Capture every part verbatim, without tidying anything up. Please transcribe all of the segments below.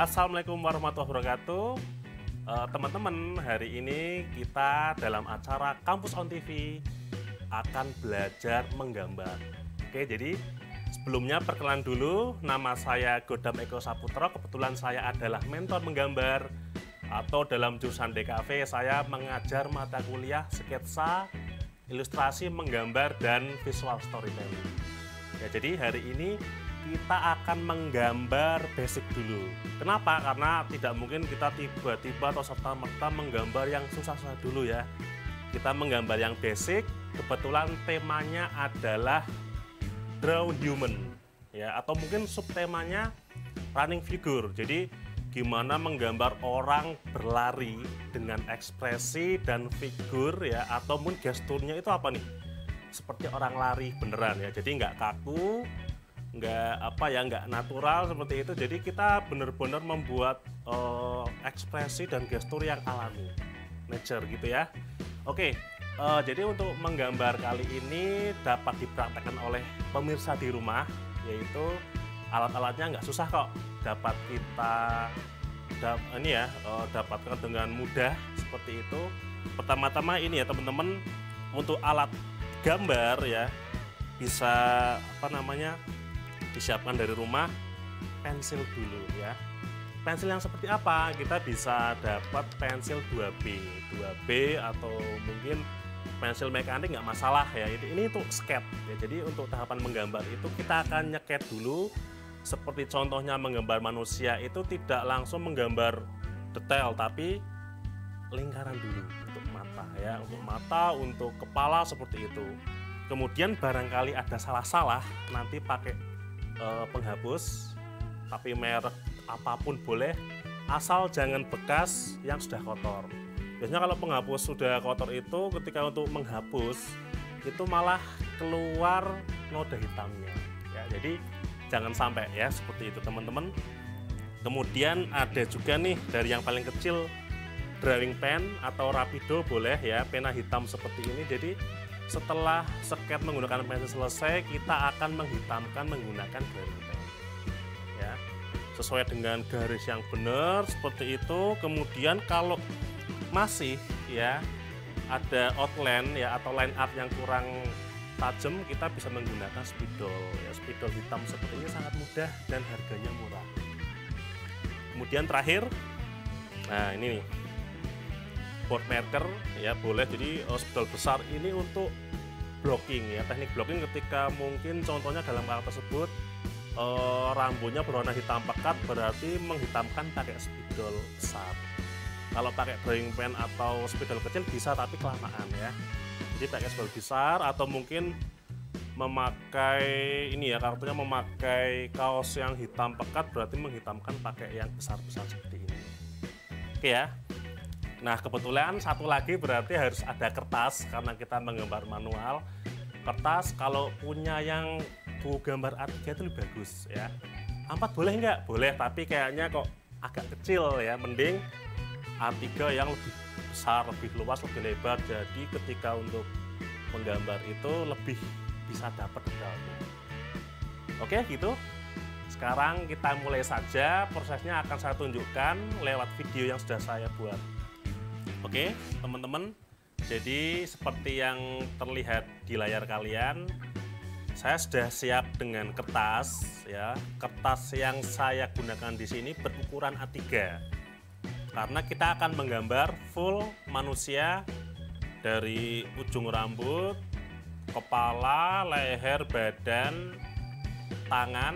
Assalamualaikum warahmatullahi wabarakatuh. Eh, Teman-teman, hari ini kita dalam acara Kampus On T V akan belajar menggambar. Oke, jadi sebelumnya perkenalan dulu, nama saya Godam Eko Saputro. Kebetulan saya adalah mentor menggambar atau dalam jurusan D K V saya mengajar mata kuliah sketsa, ilustrasi, menggambar, dan visual storytelling. Ya, jadi hari ini kita akan menggambar basic dulu. Kenapa? Karena tidak mungkin kita tiba-tiba atau serta-merta menggambar yang susah-susah dulu ya. Kita menggambar yang basic, kebetulan temanya adalah draw human ya, atau mungkin subtemanya running figure. Jadi gimana menggambar orang berlari dengan ekspresi dan figur ya, atau mungkin gesturnya itu apa nih? Seperti orang lari beneran ya. Jadi nggak kaku, nggak apa ya, nggak natural seperti itu. Jadi kita benar-benar membuat uh, ekspresi dan gestur yang alami, nature gitu ya. Oke, uh, jadi untuk menggambar kali ini dapat dipraktekkan oleh pemirsa di rumah, yaitu alat-alatnya nggak susah kok, dapat kita dap, ini ya uh, dapatkan dengan mudah seperti itu. Pertama-tama ini ya teman-teman, untuk alat gambar ya bisa apa namanya disiapkan dari rumah, pensil dulu ya. Pensil yang seperti apa? Kita bisa dapat pensil dua B, dua B atau mungkin pensil mekanik nggak masalah ya. Ini untuk sketch ya. Jadi untuk tahapan menggambar itu kita akan nyeket dulu. Seperti contohnya menggambar manusia itu tidak langsung menggambar detail, tapi lingkaran dulu untuk mata ya, untuk mata, untuk kepala seperti itu. Kemudian barangkali ada salah-salah, nanti pakai Uh, penghapus, tapi merek apapun boleh, asal jangan bekas yang sudah kotor. Biasanya kalau penghapus sudah kotor itu ketika untuk menghapus itu malah keluar noda hitamnya ya, jadi jangan sampai ya seperti itu teman-teman. Kemudian ada juga nih dari yang paling kecil, drawing pen atau rapido boleh ya, pena hitam seperti ini. Jadi setelah sketch menggunakan pensil selesai, kita akan menghitamkan menggunakan drawing pen ya, sesuai dengan garis yang benar seperti itu. Kemudian kalau masih ya ada outline ya atau line art yang kurang tajam, kita bisa menggunakan spidol ya, spidol hitam seperti ini sangat mudah dan harganya murah. Kemudian terakhir, nah ini nih, board marker ya boleh. Jadi oh, spidol besar ini untuk blocking ya, teknik blocking ketika mungkin contohnya dalam karakter tersebut eh, rambutnya berwarna hitam pekat, berarti menghitamkan pakai spidol besar. Kalau pakai drawing pen atau spidol kecil bisa, tapi kelamaan ya. Jadi pakai spidol besar, atau mungkin memakai ini ya, karakternya memakai kaos yang hitam pekat, berarti menghitamkan pakai yang besar-besar seperti ini. Oke ya. Nah kebetulan satu lagi berarti harus ada kertas, karena kita menggambar manual. Kertas kalau punya yang buku gambar A tiga itu lebih bagus ya. A empat boleh nggak? Boleh, tapi kayaknya kok agak kecil ya. Mending A tiga yang lebih besar, lebih luas, lebih lebar. Jadi ketika untuk menggambar itu lebih bisa dapat detailnya. Oke gitu. Sekarang kita mulai saja, prosesnya akan saya tunjukkan lewat video yang sudah saya buat. Oke teman-teman, jadi seperti yang terlihat di layar kalian, saya sudah siap dengan kertas ya. Kertas yang saya gunakan di sini berukuran A tiga, karena kita akan menggambar full manusia dari ujung rambut, kepala, leher, badan, tangan,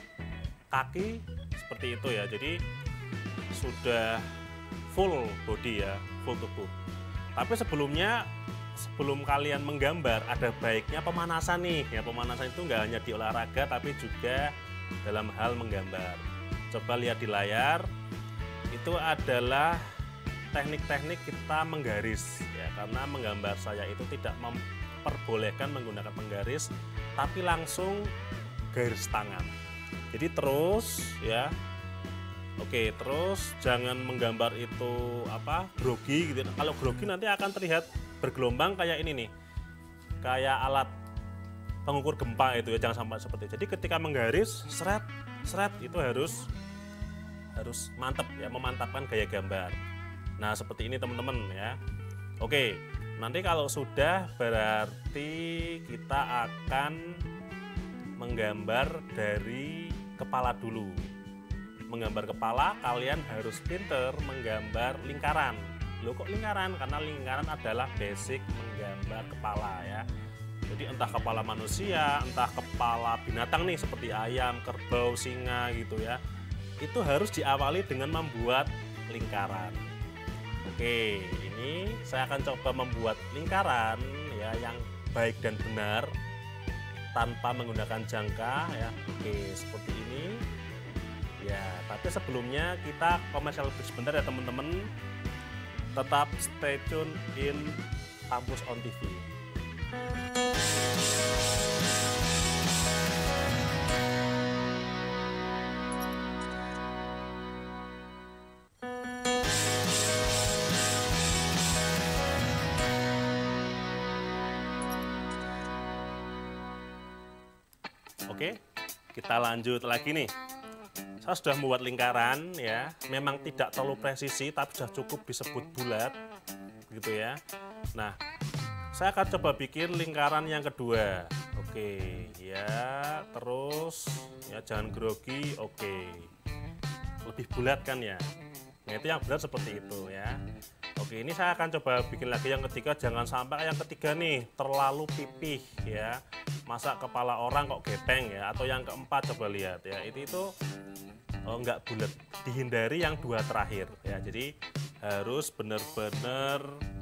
kaki seperti itu ya. Jadi sudah full body ya, full tubuh. Tapi sebelumnya, sebelum kalian menggambar, ada baiknya pemanasan nih ya. Pemanasan itu nggak hanya di olahraga, tapi juga dalam hal menggambar. Coba lihat di layar, itu adalah teknik-teknik kita menggaris ya, karena menggambar saya itu tidak memperbolehkan menggunakan penggaris, tapi langsung garis tangan. Jadi terus ya. Oke, terus jangan menggambar itu apa grogi gitu. Kalau grogi nanti akan terlihat bergelombang kayak ini nih, kayak alat pengukur gempa itu ya, jangan sampai seperti itu. Jadi ketika menggaris, seret, seret itu harus harus mantep ya, memantapkan gaya gambar. Nah seperti ini teman-teman ya. Oke, nanti kalau sudah berarti kita akan menggambar dari kepala dulu. Menggambar kepala kalian harus pinter menggambar lingkaran. Loh kok lingkaran? Karena lingkaran adalah basic menggambar kepala ya. Jadi entah kepala manusia, entah kepala binatang nih seperti ayam, kerbau, singa gitu ya. Itu harus diawali dengan membuat lingkaran. Oke, ini saya akan coba membuat lingkaran ya yang baik dan benar tanpa menggunakan jangka ya. Oke, seperti ini. Ya, tapi sebelumnya kita komersial sebentar ya teman-teman. Tetap stay tune in Kampus On T V. Oke, kita lanjut lagi nih. Saya sudah membuat lingkaran ya, memang tidak terlalu presisi tapi sudah cukup disebut bulat gitu ya. Nah, saya akan coba bikin lingkaran yang kedua. Oke, ya, terus ya jangan grogi. Oke. Lebih bulat kan ya. Nah, itu yang benar seperti itu ya. Oke, ini saya akan coba bikin lagi yang ketiga. Jangan sampai yang ketiga nih terlalu pipih ya. Masa kepala orang kok gepeng ya. Atau yang keempat coba lihat ya. Itu itu oh, nggak bulat. Dihindari yang dua terakhir ya. Jadi harus benar-benar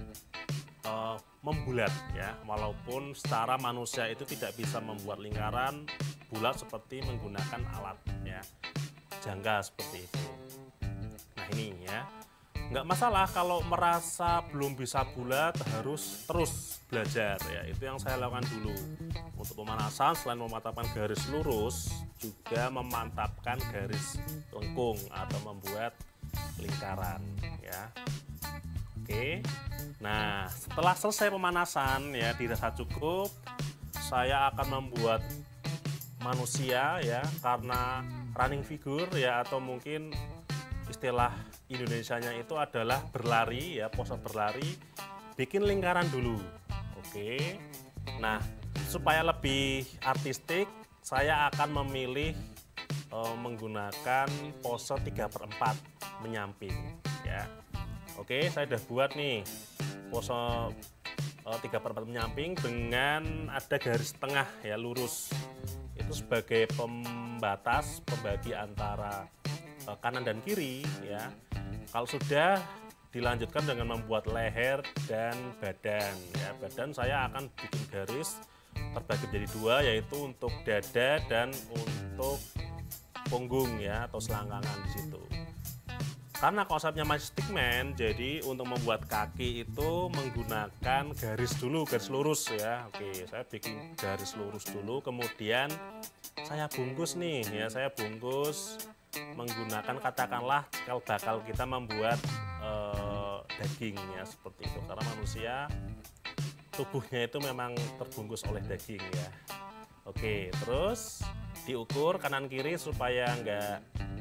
uh, membulat ya. Walaupun secara manusia itu tidak bisa membuat lingkaran bulat seperti menggunakan alat ya. Jangka seperti itu. Nah ini ya. Nggak masalah kalau merasa belum bisa bulat, harus terus belajar ya. Itu yang saya lakukan dulu. Untuk pemanasan selain memantapkan garis lurus, juga memantapkan garis lengkung atau membuat lingkaran ya. Oke. Nah, setelah selesai pemanasan ya dirasa cukup, saya akan membuat manusia ya, karena running figure ya, atau mungkin istilah Indonesianya itu adalah berlari ya, pose berlari, bikin lingkaran dulu. Oke. Nah, supaya lebih artistik, saya akan memilih e, menggunakan pose tiga per empat menyamping ya. Oke, saya sudah buat nih pose e, tiga per empat menyamping dengan ada garis tengah ya, lurus. Itu sebagai pembatas, pembagi antara e, kanan dan kiri ya. Kalau sudah, dilanjutkan dengan membuat leher dan badan ya. Badan saya akan bikin garis terbagi menjadi dua, yaitu untuk dada dan untuk punggung ya, atau selangkangan di situ. Karena konsepnya masih stickman, jadi untuk membuat kaki itu menggunakan garis dulu, garis lurus ya. Oke, saya bikin garis lurus dulu, kemudian saya bungkus nih ya, saya bungkus menggunakan, katakanlah kalau bakal kita membuat eh, daging ya, seperti itu. Karena manusia tubuhnya itu memang terbungkus oleh daging ya. Oke, terus diukur kanan kiri supaya nggak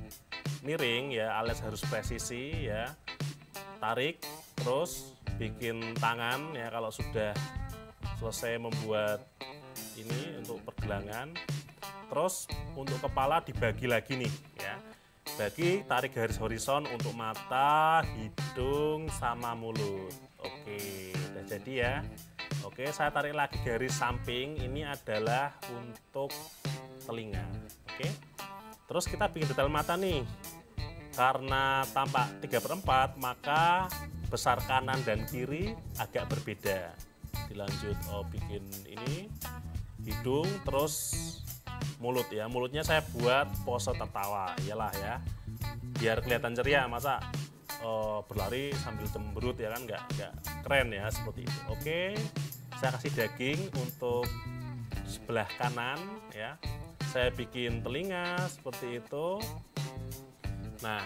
miring ya, alias harus presisi ya. Tarik, terus bikin tangan ya kalau sudah selesai membuat ini untuk pergelangan. Terus untuk kepala dibagi lagi nih ya. Bagi, tarik garis horizon untuk mata, hidung, sama mulut. Oke, udah jadi ya. Oke, saya tarik lagi garis samping, ini adalah untuk telinga. Oke. Terus kita bikin detail mata nih. Karena tampak tiga per empat, maka besar kanan dan kiri agak berbeda. Dilanjut oh bikin ini hidung, terus mulut ya. Mulutnya saya buat pose tertawa, iyalah ya. Biar kelihatan ceria, masa oh, berlari sambil cemberut ya kan, nggak nggak keren ya, seperti itu. Oke. Saya kasih daging untuk sebelah kanan ya. Saya bikin telinga seperti itu. Nah,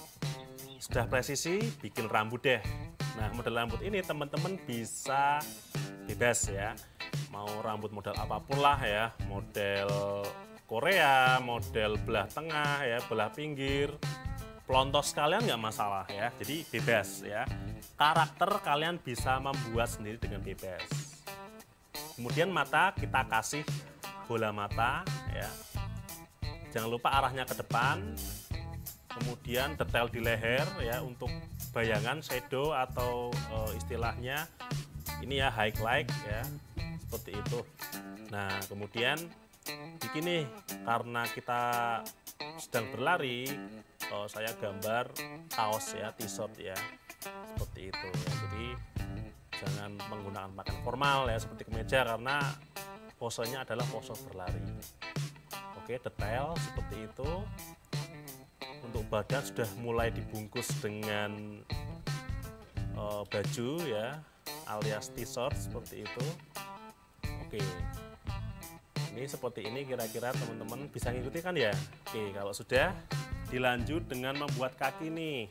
sudah presisi, bikin rambut deh. Nah, model rambut ini teman-teman bisa bebas ya. Mau rambut model apapun lah ya, model Korea, model belah tengah ya, belah pinggir, pelontos kalian nggak masalah ya, jadi bebas ya. Karakter kalian bisa membuat sendiri dengan bebas. Kemudian mata kita kasih bola mata ya, jangan lupa arahnya ke depan. Kemudian detail di leher ya, untuk bayangan shadow atau e, istilahnya ini ya highlight ya, seperti itu. Nah kemudian bikin nih, karena kita sedang berlari, oh, saya gambar kaos ya, t-shirt ya, seperti itu ya. Jadi jangan menggunakan pakaian formal ya, seperti kemeja, karena posenya adalah pose berlari. Oke, detail seperti itu. Untuk badan sudah mulai dibungkus dengan uh, baju ya, alias t-shirt seperti itu. Oke, ini seperti ini kira-kira teman-teman bisa ngikuti kan ya. Oke, kalau sudah, dilanjut dengan membuat kaki nih.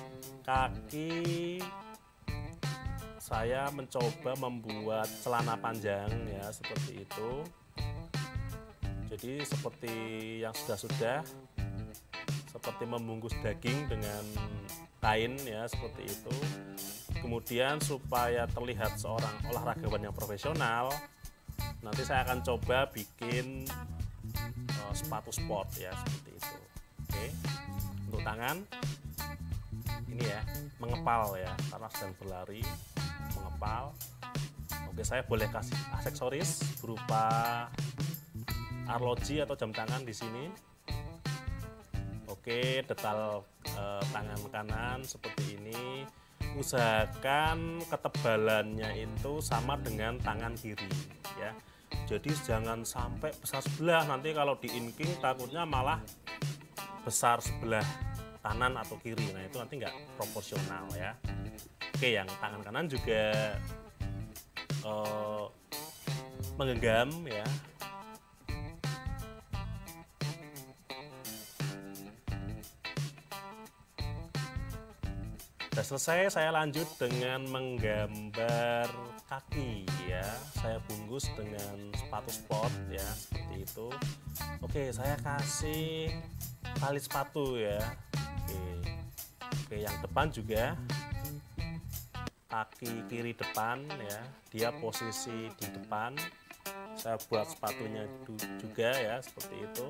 Kaki saya mencoba membuat celana panjang ya, seperti itu. Jadi seperti yang sudah-sudah, seperti membungkus daging dengan kain ya, seperti itu. Kemudian supaya terlihat seorang olahragawan yang profesional, nanti saya akan coba bikin uh, sepatu sport ya, seperti itu. Oke, untuk tangan ini ya, mengepal ya, karena sedang berlari, mengepal. Oke, saya boleh kasih aksesoris berupa arloji atau jam tangan di sini. Oke, detail eh, tangan kanan seperti ini. Usahakan ketebalannya itu sama dengan tangan kiri ya. Jadi jangan sampai besar sebelah, nanti kalau di inking takutnya malah besar sebelah kanan atau kiri. Nah, itu nanti nggak proporsional ya. Oke, yang tangan kanan juga eh, menggenggam ya. Sudah selesai, saya lanjut dengan menggambar kaki ya. Saya bungkus dengan sepatu sport ya, seperti itu. Oke, saya kasih tali sepatu ya. Oke, Oke yang depan juga, kaki kiri depan ya, dia posisi di depan. Saya buat sepatunya juga ya, seperti itu.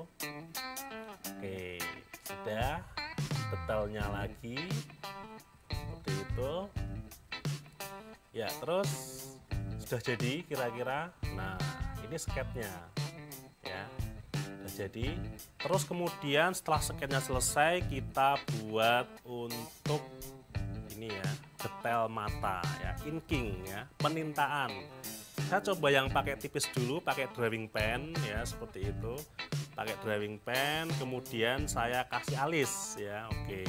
Oke, sudah. Detailnya lagi seperti itu ya. Terus sudah jadi kira-kira. Nah, ini sketnya ya, sudah jadi. Terus kemudian setelah sketnya selesai, kita buat untuk ini ya, detail mata ya, inking ya, penintaan. Saya coba yang pakai tipis dulu, pakai drawing pen ya, seperti itu. Pakai drawing pen, kemudian saya kasih alis ya. Oke,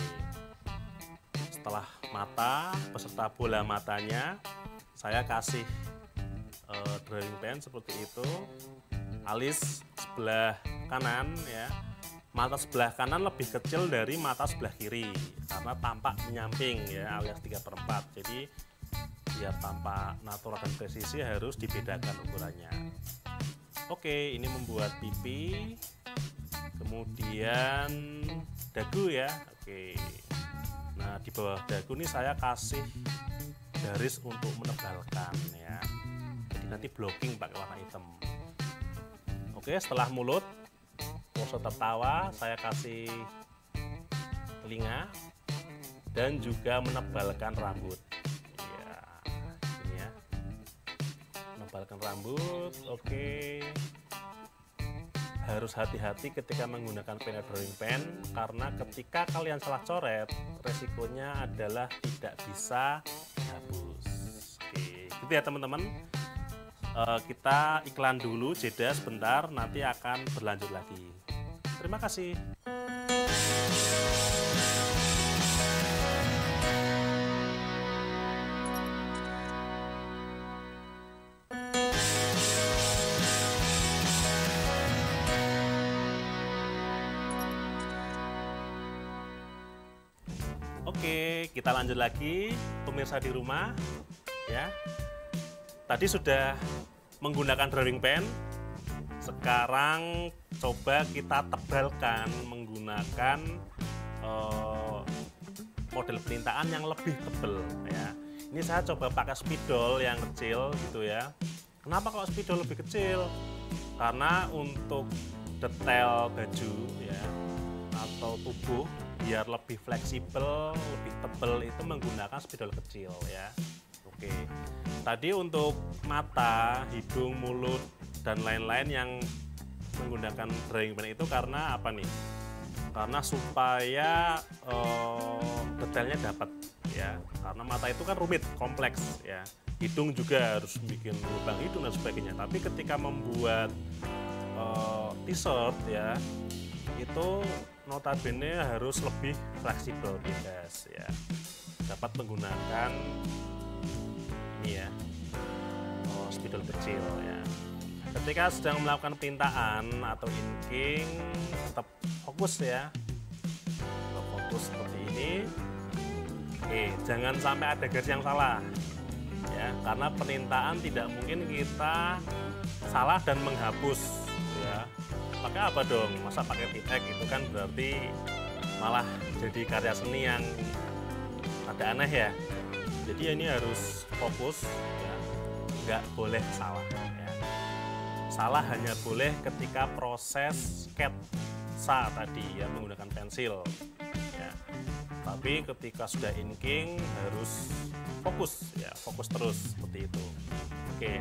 setelah mata beserta bola matanya, saya kasih uh, drawing pen seperti itu. Alis sebelah kanan ya, mata sebelah kanan lebih kecil dari mata sebelah kiri karena tampak menyamping ya, alias tiga per empat. Jadi biar tampak natural dan presisi harus dibedakan ukurannya. Oke, ini membuat pipi, kemudian dagu ya. Oke, nah di bawah dagu ini saya kasih garis untuk menebalkan ya, jadi nanti blocking pakai warna hitam. Oke, setelah mulut, pose tertawa, saya kasih telinga dan juga menebalkan rambut ya, ini ya, menebalkan rambut. Oke, harus hati-hati ketika menggunakan pena drawing pen, karena ketika kalian salah coret, resikonya adalah tidak bisa dihapus. Oke, gitu ya teman-teman. E, kita iklan dulu, jeda sebentar, nanti akan berlanjut lagi. Terima kasih. Oke, kita lanjut lagi, pemirsa di rumah ya. tadi sudah menggunakan drawing pen, sekarang coba kita tebalkan menggunakan uh, model penintaan yang lebih tebal ya. Ini saya coba pakai spidol yang kecil gitu ya. Kenapa kok spidol lebih kecil? Karena untuk detail baju ya atau tubuh biar lebih fleksibel, lebih tebal itu menggunakan spidol kecil ya. Oke. Tadi untuk mata, hidung, mulut dan lain-lain yang menggunakan drawing pen itu karena apa nih? Karena supaya uh, detailnya dapat ya. Karena mata itu kan rumit, kompleks ya. Hidung juga harus bikin lubang hidung dan sebagainya. Tapi ketika membuat uh, t-shirt ya, itu notabene harus lebih fleksibel bebas ya. Dapat menggunakan ini ya, oh, spidol kecil ya. Ketika sedang melakukan penintaan atau inking, tetap fokus ya. Tetap fokus seperti ini. Oke, jangan sampai ada garis yang salah ya, karena penintaan tidak mungkin kita salah dan menghapus ya. Pakai apa dong? Masa pakai titek itu kan berarti malah jadi karya seni yang ada aneh ya. Jadi ini harus fokus ya, nggak boleh salah ya. Salah hanya boleh ketika proses sketsa tadi ya, menggunakan pensil ya. Tapi ketika sudah inking harus fokus ya, fokus terus seperti itu. Oke.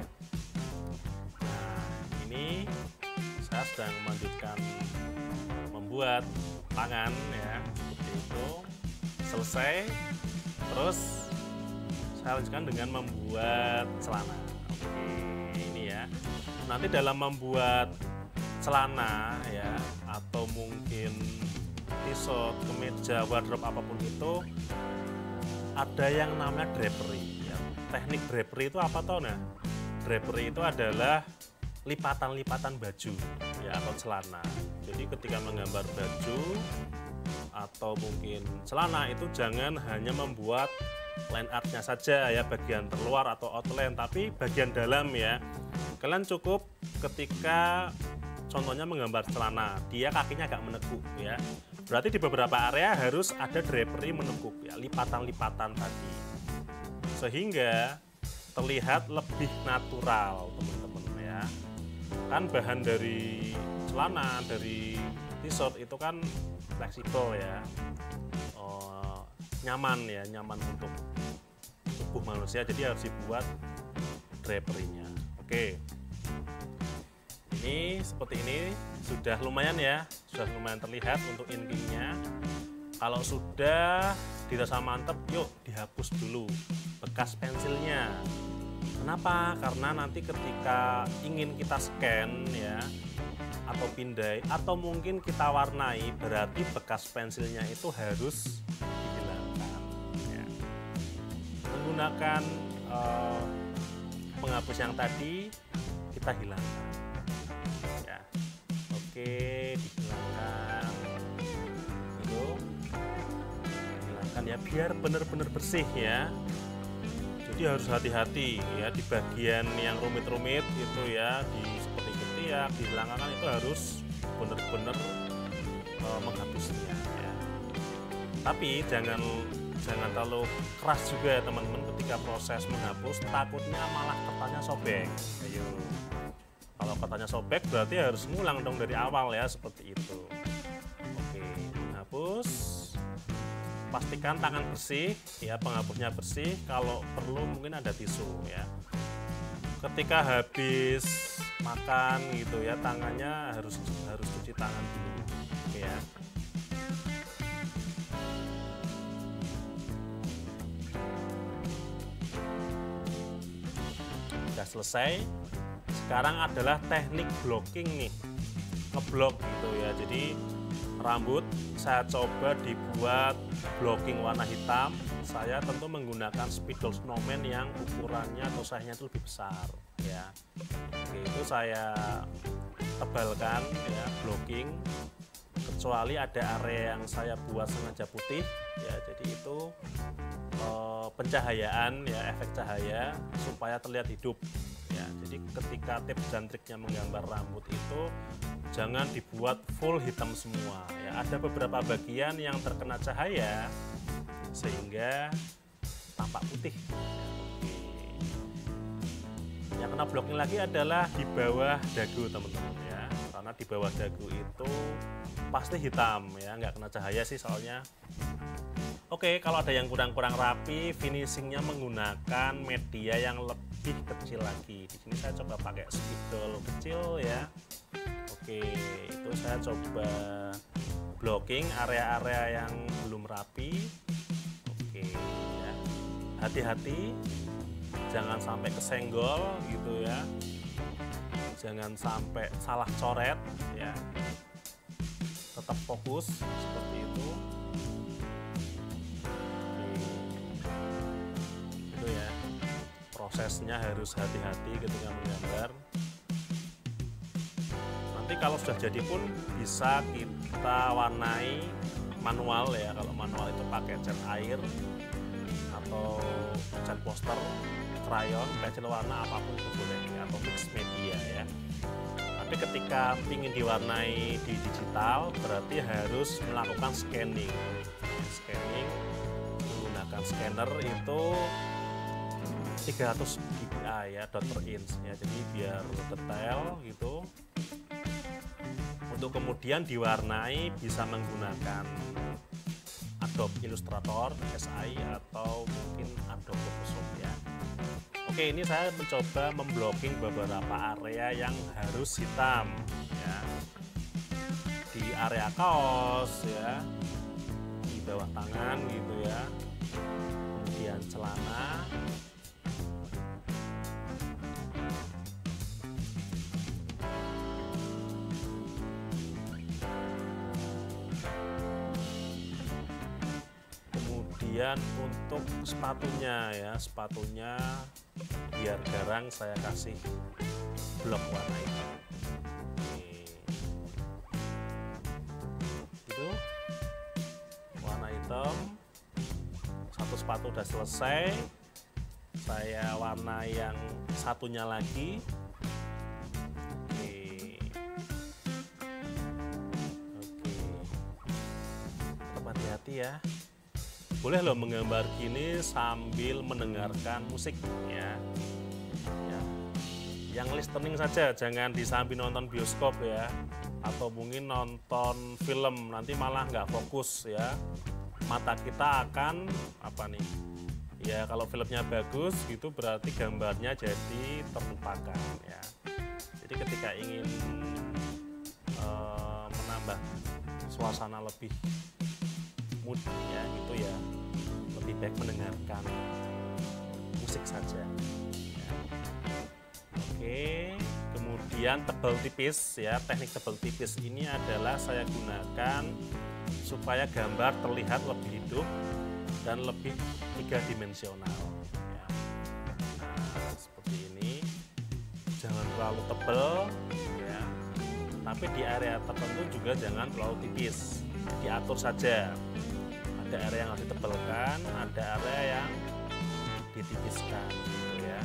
Nah, ini saya sedang melanjutkan membuat tangan ya, seperti itu. Selesai, terus saya lanjutkan dengan membuat celana. Oke, ini ya. Nanti dalam membuat celana ya, atau mungkin t-shirt, kemeja, wardrobe apapun itu, ada yang namanya drapery ya. Teknik drapery itu apa toh? Nah, drapery itu adalah lipatan-lipatan baju ya atau celana. Jadi ketika menggambar baju atau mungkin celana itu jangan hanya membuat line artnya saja ya, bagian terluar atau outline, tapi bagian dalam ya. Kalian cukup ketika contohnya menggambar celana, dia kakinya agak menekuk ya. Berarti di beberapa area harus ada drapery menekuk ya, lipatan-lipatan tadi. Sehingga terlihat lebih natural teman-teman ya. Kan bahan dari celana, dari t-shirt itu kan fleksibel ya, oh, nyaman ya, nyaman untuk tubuh manusia, jadi harus dibuat drapery-nya. Oke, ini seperti ini sudah lumayan ya, sudah lumayan terlihat untuk inking-nya. Kalau sudah dirasa mantep, yuk dihapus dulu bekas pensilnya. Kenapa? Karena nanti ketika ingin kita scan ya, atau pindai, atau mungkin kita warnai, berarti bekas pensilnya itu harus dihilangkan ya. Menggunakan eh, penghapus yang tadi kita hilangkan ya. Oke, dihilangkan itu, hilangkan ya, biar benar-benar bersih ya. Jadi harus hati-hati ya di bagian yang rumit-rumit itu ya, di seperti ketiak, dihilangkan itu harus benar-benar e, menghapusnya ya. Tapi jangan jangan terlalu keras juga ya teman-teman ketika proses menghapus, takutnya malah kertasnya sobek. Ayo. Kalau kertasnya sobek berarti harus ngulang dong dari awal ya, seperti itu. Oke, menghapus. Pastikan tangan bersih ya, penghapusnya bersih, kalau perlu mungkin ada tisu ya. Ketika habis makan gitu ya, tangannya harus harus cuci tangan dulu ya. Sudah selesai. Sekarang adalah teknik blocking nih, ngeblok gitu ya. Jadi rambut saya coba dibuat blocking warna hitam. Saya tentu menggunakan spidol snowman yang ukurannya atau size-nya itu lebih besar ya. Oke, itu saya tebalkan ya, blocking, kecuali ada area yang saya buat sengaja putih ya, jadi itu eh, pencahayaan ya, efek cahaya supaya terlihat hidup ya. Jadi ketika tips dan triknya menggambar rambut itu jangan dibuat full hitam semua ya. Ada beberapa bagian yang terkena cahaya sehingga tampak putih. Yang kena blocking lagi adalah di bawah dagu teman-teman ya, karena di bawah dagu itu pasti hitam ya, nggak kena cahaya sih soalnya. Oke, kalau ada yang kurang-kurang rapi, finishingnya menggunakan media yang lebih kecil lagi. Di sini saya coba pakai spidol kecil ya. Oke, itu saya coba blocking area-area yang belum rapi. Oke ya, hati-hati, jangan sampai kesenggol gitu ya. Jangan sampai salah coret ya. Tetap fokus seperti itu. Prosesnya harus hati-hati ketika menggambar. Nanti kalau sudah jadi pun bisa kita warnai manual ya. Kalau manual itu pakai cat air atau cat poster, krayon, pensil warna apapun itu boleh ya, atau mix media ya. Tapi ketika ingin diwarnai di digital berarti harus melakukan scanning. Scanning menggunakan scanner itu tiga ratus dpi ya, dot per inch ya, jadi biar detail gitu. Untuk kemudian diwarnai bisa menggunakan Adobe Illustrator, S I, atau mungkin Adobe Photoshop ya. Oke, ini saya mencoba memblocking beberapa area yang harus hitam ya, di area kaos ya, di bawah tangan gitu ya, kemudian celana. Kemudian untuk sepatunya ya, sepatunya biar garang saya kasih blok warna hitam. Gitu, warna hitam. Satu sepatu udah selesai. Saya warna yang satunya lagi. Oke, oke. Tetap hati-hati ya. Boleh loh menggambar gini sambil mendengarkan musik ya. Ya. Yang listening saja, jangan disambi nonton bioskop ya, atau mungkin nonton film, nanti malah nggak fokus ya. Mata kita akan apa nih? Ya kalau filmnya bagus gitu berarti gambarnya jadi terlupakan ya. Jadi ketika ingin uh, menambah suasana lebih mood ya gitu ya, lebih baik mendengarkan musik saja ya. Oke, kemudian tebal tipis ya, teknik tebal tipis ini adalah saya gunakan supaya gambar terlihat lebih hidup dan lebih tiga dimensional ya. Nah, seperti ini, jangan terlalu tebal ya, tapi di area tertentu juga jangan terlalu tipis, diatur saja. Ada area yang harus ditebelkan, ada area yang ditipiskan gitu ya.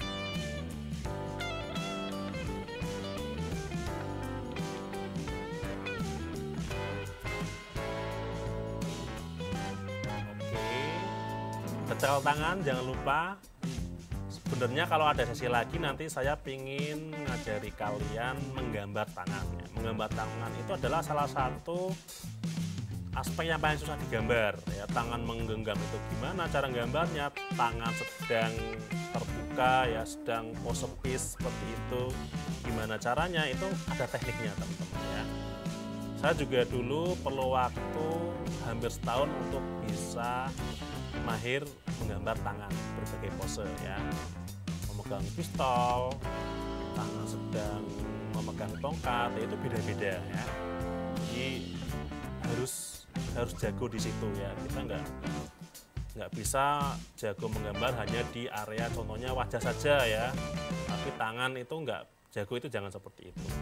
Oke, detail tangan jangan lupa. Sebenarnya kalau ada sesi lagi nanti saya ingin ngajari kalian menggambar tangan ya. Menggambar tangan itu adalah salah satu aspek yang paling susah digambar ya. Tangan menggenggam itu gimana cara gambarnya, tangan sedang terbuka ya, sedang pose peace seperti itu gimana caranya, itu ada tekniknya teman-teman ya. Saya juga dulu perlu waktu hampir setahun untuk bisa mahir menggambar tangan berbagai pose ya, memegang pistol, tangan sedang memegang tongkat ya, itu beda-beda ya. Jadi harus harus jago di situ ya. Kita nggak nggak bisa jago menggambar hanya di area contohnya wajah saja ya, tapi tangan itu nggak jago, itu jangan seperti itu.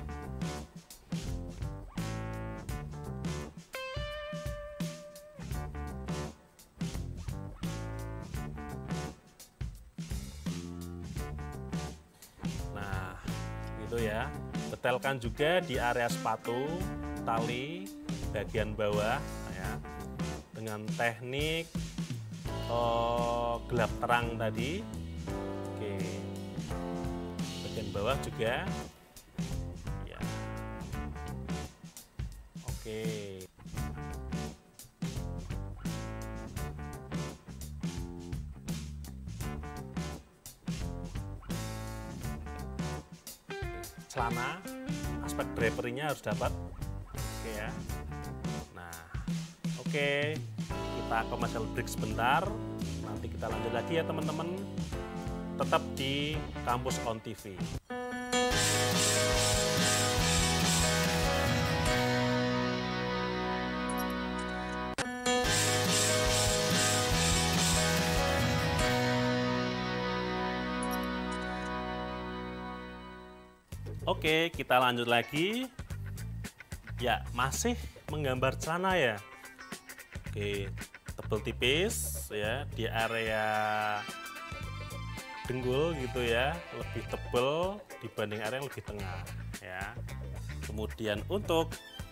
gitu ya. Detailkan juga di area sepatu, tali, bagian bawah ya, dengan teknik oh, gelap terang tadi. Oke, bagian bawah juga ya. Oke. Celana, aspek draperinya harus dapat. Oke ya. Nah, oke, kita commercial break sebentar. Nanti kita lanjut lagi ya teman-teman. Tetap di Kampus On T V. Oke, kita lanjut lagi. Ya, masih menggambar celana ya. Oke, tebel tipis ya di area dengkul gitu ya, lebih tebel dibanding area yang lebih tengah ya. Kemudian untuk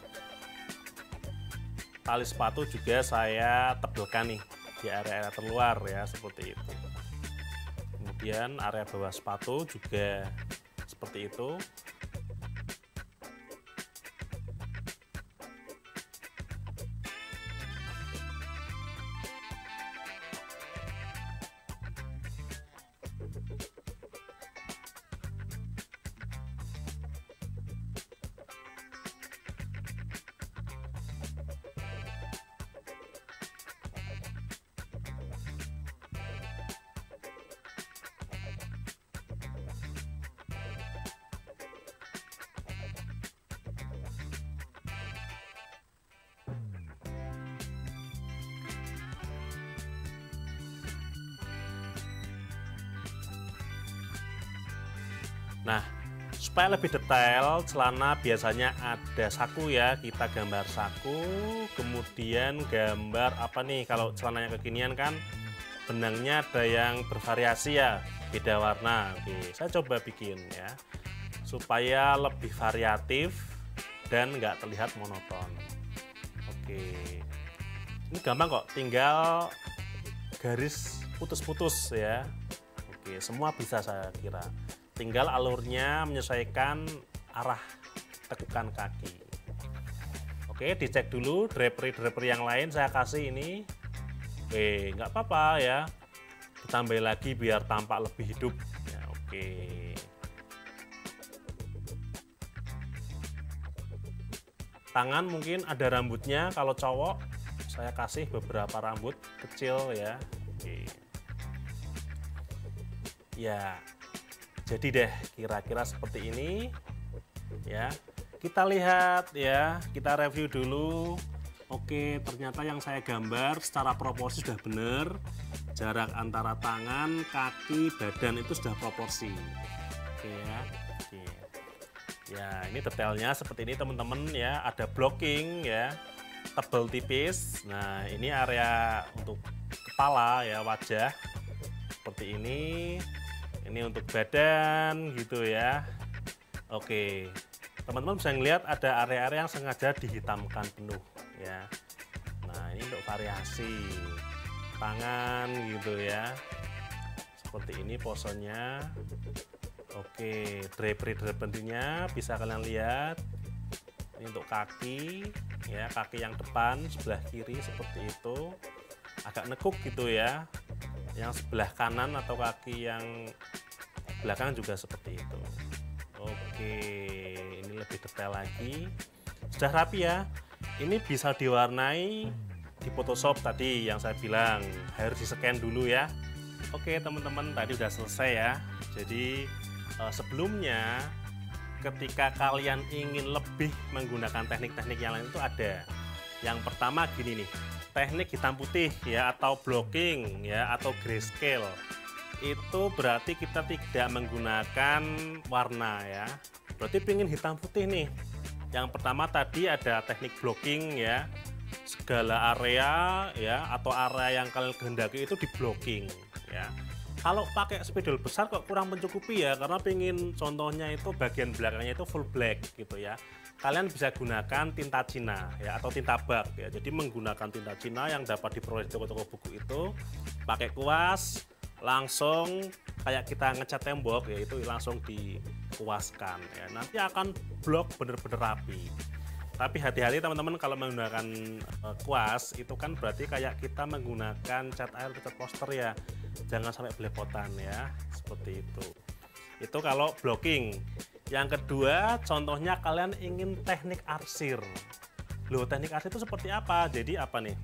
tali sepatu juga saya tebelkan nih di area-area terluar ya, seperti itu. Kemudian area bawah sepatu juga seperti itu. Nah, supaya lebih detail, celana biasanya ada saku ya, kita gambar saku, kemudian gambar apa nih, kalau celananya kekinian kan benangnya ada yang bervariasi ya, beda warna. Oke, saya coba bikin ya, supaya lebih variatif dan nggak terlihat monoton. Oke, ini gampang kok, tinggal garis putus-putus ya. Oke, semua bisa saya kira. Tinggal alurnya menyesuaikan arah tekukan kaki. Oke, dicek dulu drapery-drapery yang lain saya kasih ini. Oke, nggak apa-apa ya. Ditambah lagi biar tampak lebih hidup. Ya, oke. Tangan mungkin ada rambutnya, kalau cowok saya kasih beberapa rambut kecil ya. Oke. Ya. Jadi deh kira-kira seperti ini ya. Kita lihat ya, kita review dulu. Oke, ternyata yang saya gambar secara proporsi sudah benar. Jarak antara tangan, kaki, badan itu sudah proporsi. Oke ya. Oke. Ya, ini detailnya seperti ini teman-teman ya. Ada blocking ya, tebal tipis. Nah, ini area untuk kepala ya, wajah seperti ini. Ini untuk badan gitu ya. Oke, teman-teman bisa ngelihat ada area-area yang sengaja dihitamkan penuh ya. Nah, ini untuk variasi tangan gitu ya. Seperti ini posenya. Oke, drapery-drapery-nya bisa kalian lihat. Ini untuk kaki ya, kaki yang depan sebelah kiri seperti itu. Agak nekuk gitu ya. Yang sebelah kanan atau kaki yang belakang juga seperti itu. Oke, ini lebih detail lagi. Sudah rapi ya. Ini bisa diwarnai di Photoshop tadi yang saya bilang. Harus di-scan dulu ya. Oke teman-teman, tadi udah selesai ya. Jadi eh, sebelumnya ketika kalian ingin lebih menggunakan teknik-teknik yang lain itu ada. Yang pertama gini nih, teknik hitam putih ya, atau blocking ya, atau grayscale. Itu berarti kita tidak menggunakan warna ya. Berarti pengen hitam putih nih. Yang pertama tadi ada teknik blocking ya. Segala area ya, atau area yang kalian kehendaki itu di blocking ya. Kalau pakai spidol besar kok kurang mencukupi ya, karena pengen contohnya itu bagian belakangnya itu full black gitu ya. Kalian bisa gunakan tinta Cina ya, atau tinta bak ya. Jadi menggunakan tinta Cina yang dapat diperoleh di toko-toko buku itu, pakai kuas langsung kayak kita ngecat tembok ya, itu langsung dikuaskan ya. Nanti akan blok bener-bener rapi. Tapi hati-hati teman-teman, kalau menggunakan uh, kuas itu kan berarti kayak kita menggunakan cat air atau cat poster ya. Jangan sampai belepotan ya, seperti itu. Itu kalau blocking. Yang kedua, contohnya kalian ingin teknik arsir. Loh, teknik arsir itu seperti apa? Jadi apa nih?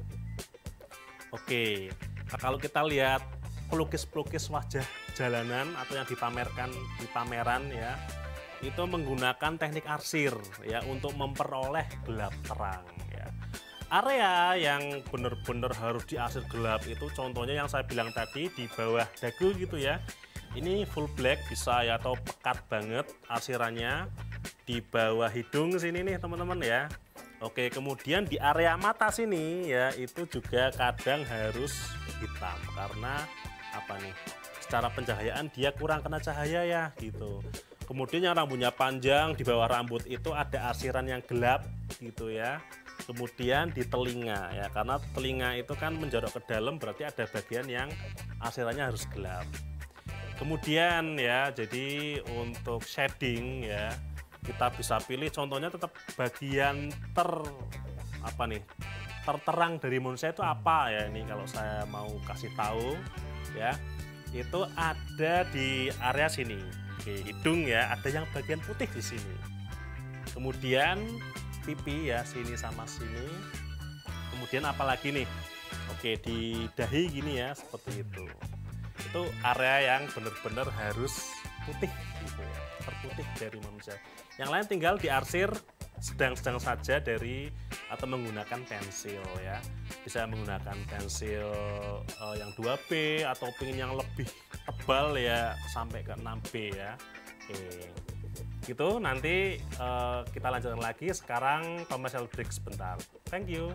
Oke, kalau kita lihat pelukis-pelukis wajah jalanan atau yang dipamerkan di pameran ya, itu menggunakan teknik arsir ya untuk memperoleh gelap terang ya. Area yang benar-benar harus diarsir gelap itu contohnya yang saya bilang tadi di bawah dagu gitu ya. Ini full black bisa ya, atau pekat banget arsirannya di bawah hidung sini nih teman-teman ya. Oke, kemudian di area mata sini ya itu juga kadang harus hitam karena apa nih? Secara pencahayaan dia kurang kena cahaya ya gitu. Kemudian yang rambutnya panjang di bawah rambut itu ada arsiran yang gelap gitu ya. Kemudian di telinga ya, karena telinga itu kan menjorok ke dalam berarti ada bagian yang arsirannya harus gelap. Kemudian ya, jadi untuk shading ya, kita bisa pilih contohnya tetap bagian ter apa nih? Terterang dari manusia itu apa ya, ini kalau saya mau kasih tahu ya. Itu ada di area sini. Oke, hidung ya, ada yang bagian putih di sini. Kemudian pipi ya, sini sama sini. Kemudian apalagi nih? Oke, di dahi gini ya, seperti itu. Itu area yang benar-benar harus putih gitu ya, terputih dari manusia. Yang lain tinggal diarsir sedang-sedang saja dari atau menggunakan pensil ya. Bisa menggunakan pensil uh, yang dua B atau pengen yang lebih tebal ya sampai ke enam B ya. Oke. Gitu, nanti uh, kita lanjutkan lagi. Sekarang commercial break sebentar. Thank you.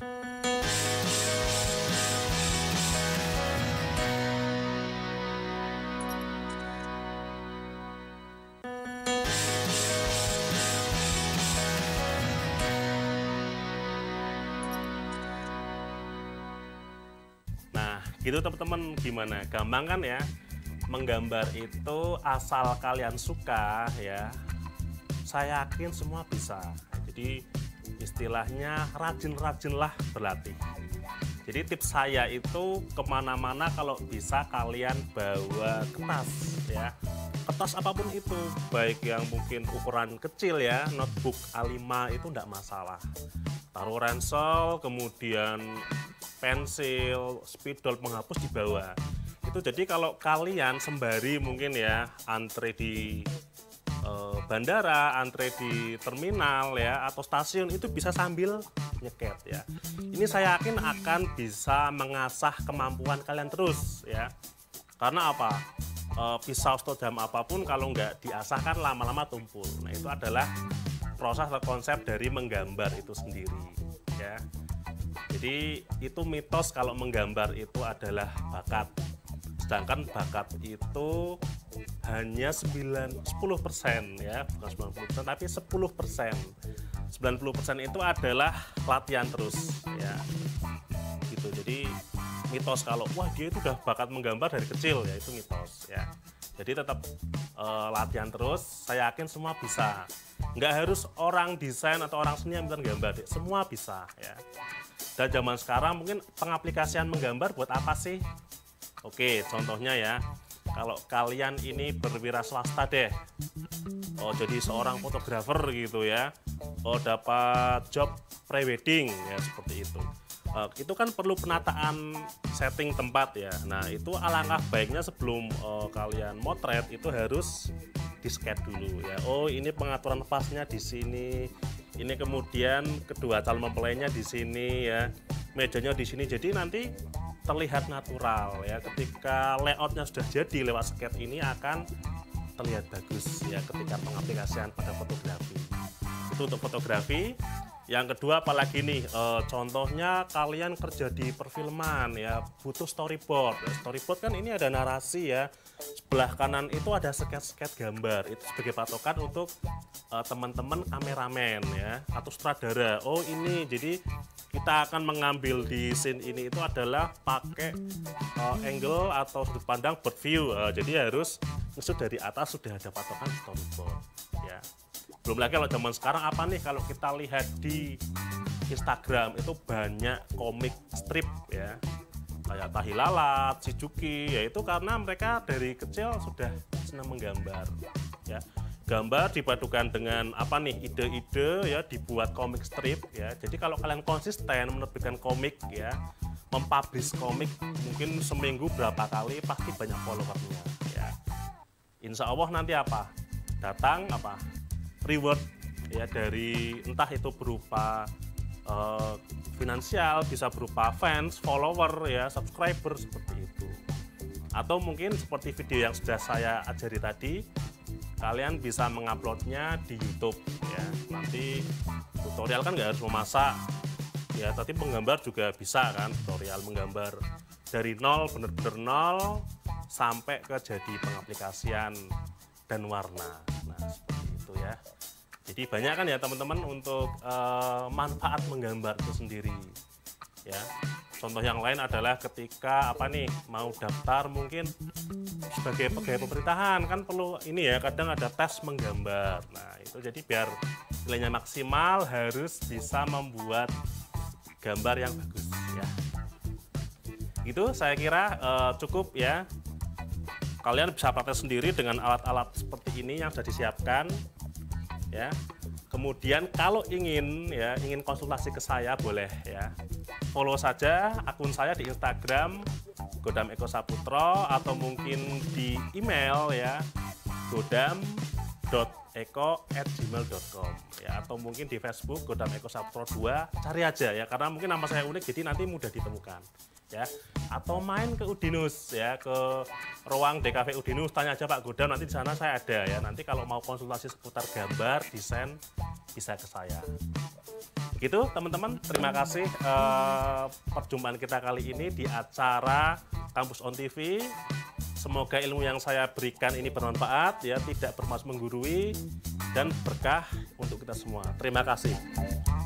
Gitu teman-teman, gimana? Gampang kan ya? Menggambar itu asal kalian suka ya, saya yakin semua bisa. Jadi istilahnya rajin-rajinlah berlatih. Jadi tips saya itu kemana-mana kalau bisa kalian bawa kertas ya. Kertas apapun itu, baik yang mungkin ukuran kecil ya, notebook A lima itu enggak masalah. Taruh ransel, kemudian pensil, spidol penghapus di bawah. Itu jadi kalau kalian sembari mungkin ya antre di e, bandara, antre di terminal ya atau stasiun itu bisa sambil nyeket ya. Ini saya yakin akan bisa mengasah kemampuan kalian terus ya. Karena apa? E, pisau setajam apapun kalau nggak diasah kan lama-lama tumpul. Nah, itu adalah proses atau konsep dari menggambar itu sendiri ya. Jadi itu mitos kalau menggambar itu adalah bakat. Sedangkan bakat itu hanya sembilan sepuluh persen ya, bukan sembilan puluh persen tapi sepuluh persen. sembilan puluh persen itu adalah latihan terus ya. Gitu. Jadi mitos kalau wah dia itu udah bakat menggambar dari kecil ya, itu mitos ya. Jadi tetap uh, latihan terus, saya yakin semua bisa. Nggak harus orang desain atau orang seni yang bisa gambar, semua bisa ya. Dan zaman sekarang mungkin pengaplikasian menggambar buat apa sih? Oke, contohnya ya, kalau kalian ini berwira swasta deh, oh jadi seorang fotografer gitu ya, oh dapat job prewedding ya seperti itu. Uh, itu kan perlu penataan setting tempat ya. Nah itu alangkah baiknya sebelum uh, kalian motret itu harus di sketch dulu ya. Oh ini pengaturan pasnya di sini, ini kemudian kedua calon mempelainya di sini ya, mejanya di sini. Jadi nanti terlihat natural ya. Ketika layoutnya sudah jadi lewat sketch ini akan terlihat bagus ya ketika pengaplikasian pada fotografi. Itu untuk fotografi. Yang kedua apalagi nih, e, contohnya kalian kerja di perfilman ya, butuh storyboard. Storyboard kan ini ada narasi ya, sebelah kanan itu ada sketch-sketch gambar, itu sebagai patokan untuk e, teman-teman kameramen ya, atau sutradara. Oh ini, jadi kita akan mengambil di scene ini itu adalah pakai e, angle atau sudut pandang bird view. E, jadi harus ngesut dari atas, sudah ada patokan storyboard ya. Belum lagi kalau zaman sekarang apa nih, kalau kita lihat di Instagram itu banyak komik strip ya, kayak Tahi Lalat, Shizuki, ya itu karena mereka dari kecil sudah senang menggambar ya. Gambar dipadukan dengan apa nih, ide-ide ya, dibuat komik strip ya. Jadi kalau kalian konsisten menerbitkan komik ya, mempublish komik mungkin seminggu berapa kali, pasti banyak followernya ya. Insya Allah nanti apa, datang apa, reward ya, dari entah itu berupa uh, finansial, bisa berupa fans, follower ya, subscriber, seperti itu. Atau mungkin seperti video yang sudah saya ajari tadi, kalian bisa menguploadnya di YouTube ya. Nanti tutorial kan nggak harus memasak ya, tapi menggambar juga bisa kan, tutorial menggambar dari nol, bener-bener nol sampai ke jadi pengaplikasian dan warna. Nah seperti itu ya. Jadi banyak kan ya teman-teman untuk uh, manfaat menggambar itu sendiri ya. Contoh yang lain adalah ketika apa nih, mau daftar mungkin sebagai pegawai pemerintahan kan perlu ini ya, kadang ada tes menggambar. Nah itu jadi biar nilainya maksimal harus bisa membuat gambar yang bagus ya. Itu saya kira uh, cukup ya. Kalian bisa praktek sendiri dengan alat-alat seperti ini yang sudah disiapkan ya. Kemudian kalau ingin ya, ingin konsultasi ke saya boleh ya, follow saja akun saya di Instagram Godam Eko Saputro, atau mungkin di email ya, godam dot eko at gmail dot com ya, atau mungkin di Facebook Godam Eko Saputro dua, cari aja ya, karena mungkin nama saya unik jadi nanti mudah ditemukan ya. Atau main ke Udinus ya, ke ruang D K V Udinus, tanya aja Pak Godam, nanti di sana saya ada ya. Nanti kalau mau konsultasi seputar gambar, desain, bisa ke saya. Gitu teman-teman, terima kasih eh, perjumpaan kita kali ini di acara Kampus On T V. Semoga ilmu yang saya berikan ini bermanfaat ya, tidak bermaksud menggurui, dan berkah untuk kita semua. Terima kasih.